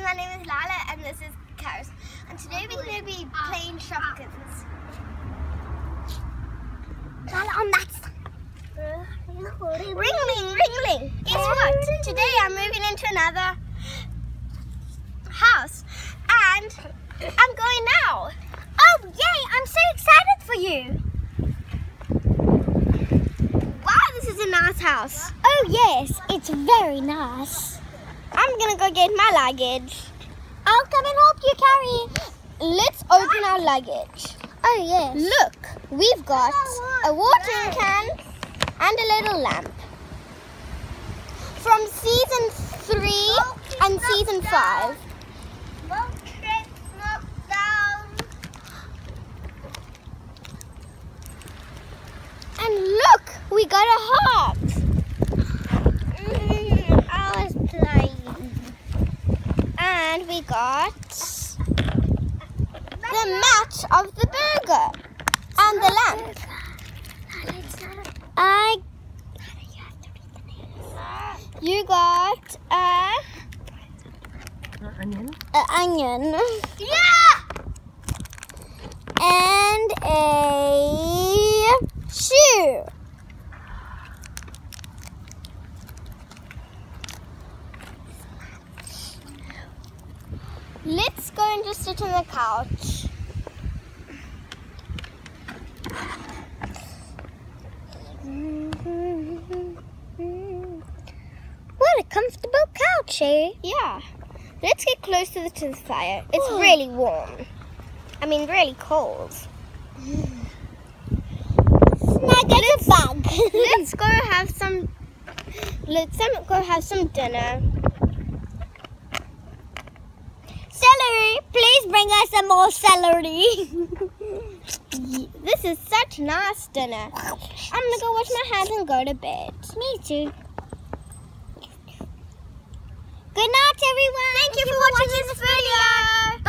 my name is Lyla and this is Carys. And today we're going to be playing Shopkins. Lyla on that side. Ringling. Guess what? Today I'm moving into another house and I'm going now. Oh yay, I'm so excited for you. Wow, this is a nice house. Oh yes, it's very nice. I'm gonna go get my luggage. I'll come and help you carry. Let's open our luggage. Oh yes. Look, we've got a watering can and a little lamp. From season 3 and season 5. And look, we got a heart. I was playing. And we got the match of the burger and the lamp. You got an onion. Yeah! And a shoe. Let's go and just sit on the couch. What a comfortable couch, eh? Yeah. Let's get close to the fire. It's really warm. I mean, really cold. Snag as a bug. Let's go have some. Let's go have some dinner. Celery, please bring us some more celery. This is such nice dinner. I'm gonna go wash my hands and go to bed. Me too. Good night, everyone. Thank you for watching this video.